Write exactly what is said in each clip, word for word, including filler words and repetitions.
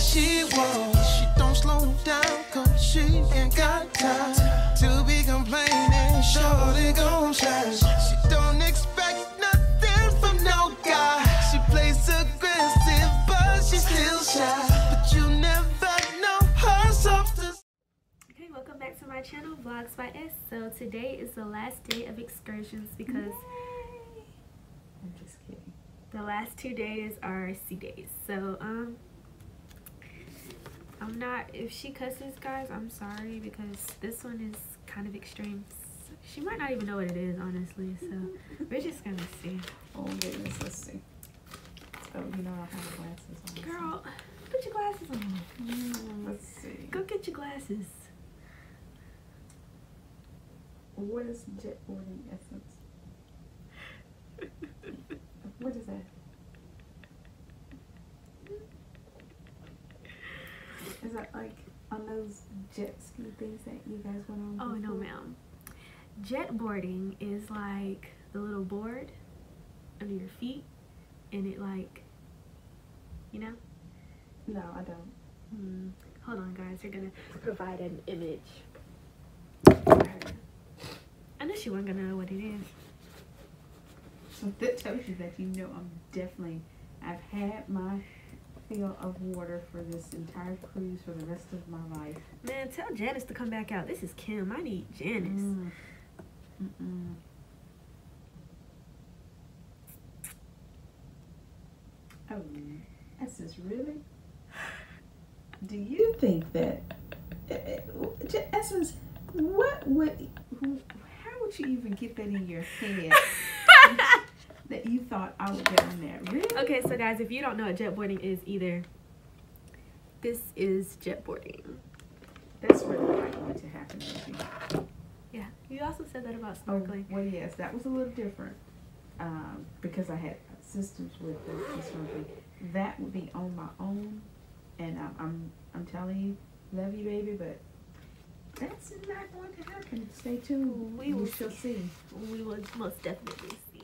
she wants. She don't slow down, cause she ain't got time to be complaining. Shorty gon' shine. She don't expect nothing from no guy. She plays aggressive, but she's still shy. But you never know her softest. Okay, welcome back to my channel, Vlogs by S. So today is the last day of excursions because Yay. I'm just kidding. The last two days are C days. So um I'm not, if she cusses, guys, I'm sorry, because this one is kind of extreme. She might not even know what it is, honestly, so we're just gonna see. Oh goodness, let's see. Oh, you know I have glasses on. Girl, put your glasses on. Mm, let's see. Go get your glasses. What is jet boarding essence? What is that? Is that like on those jet ski things that you guys went on? Oh, before? no, ma'am. Jet boarding is like the little board under your feet, and it like, you know? No, I don't. Hmm. Hold on, guys. We're gonna provide an image. I knew she wasn't gonna know what it is. So that tells you that you know I'm definitely, I've had my fill of water for this entire cruise for the rest of my life. Man, tell Janice to come back out. This is Kim. I need Janice. Mm. Mm-mm. Oh, this is really? Do you think that, uh, uh, Essence, what would, who, how would you even get that in your head that you thought I would get on that? Really? Okay, so guys, if you don't know what jet boarding is either, this is jet boarding. That's really not going to happen with you. Yeah, you also said that about Oh, snorkeling. well, yes, that was a little different um, because I had systems with the, the snorkeling. That would be on my own, and I'm, I'm, I'm telling you, love you, baby, but that's not going to happen. Stay tuned. We will shall see. We will most definitely see.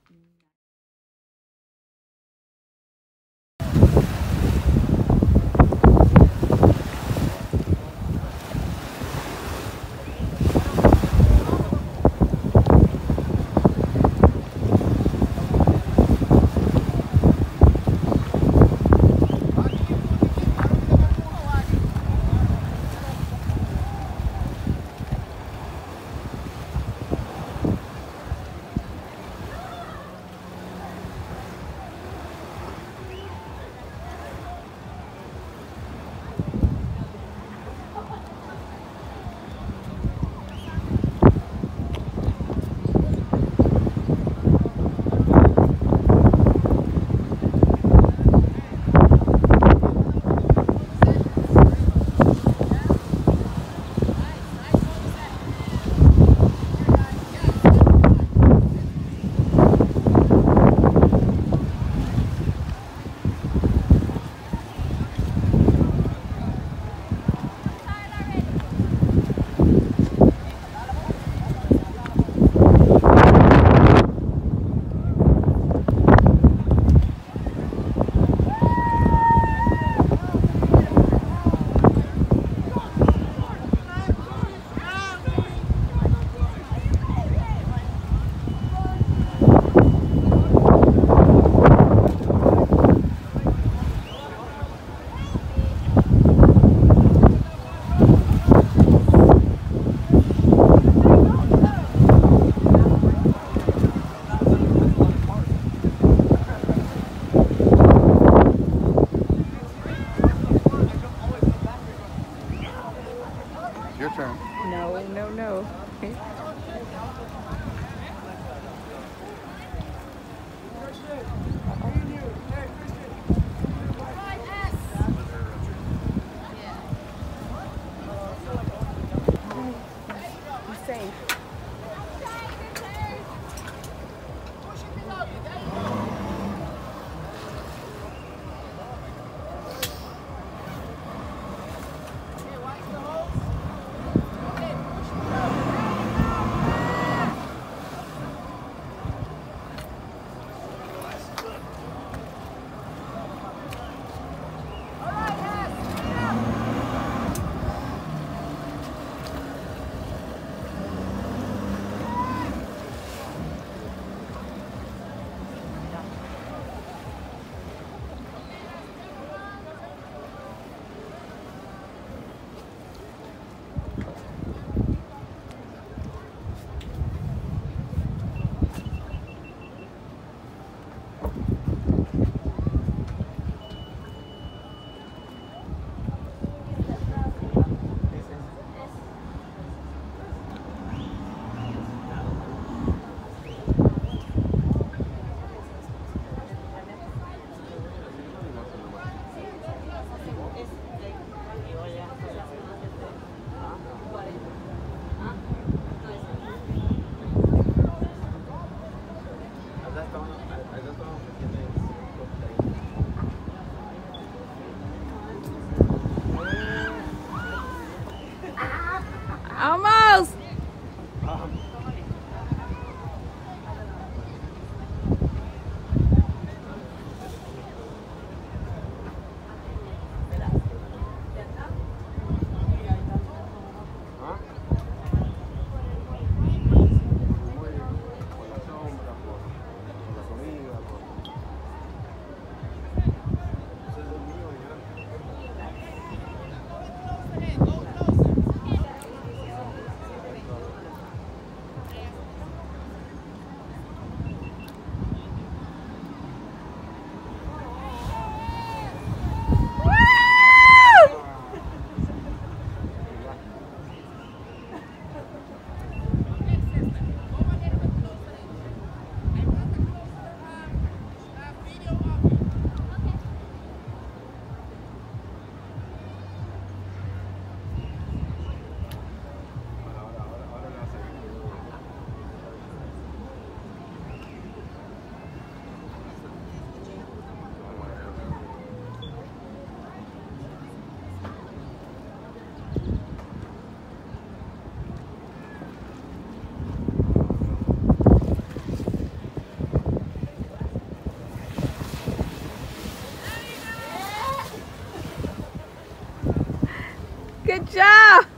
Your turn. No, no, no. Be safe. Good job.